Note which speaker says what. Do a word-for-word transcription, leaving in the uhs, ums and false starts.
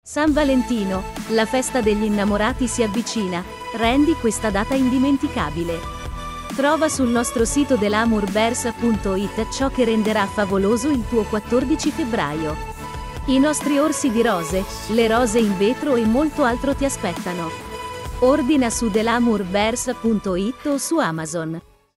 Speaker 1: San Valentino, la festa degli innamorati si avvicina, rendi questa data indimenticabile. Trova sul nostro sito delamourbears punto it ciò che renderà favoloso il tuo quattordici febbraio. I nostri orsi di rose, le rose in vetro e molto altro ti aspettano. Ordina su delamourbears punto it o su Amazon.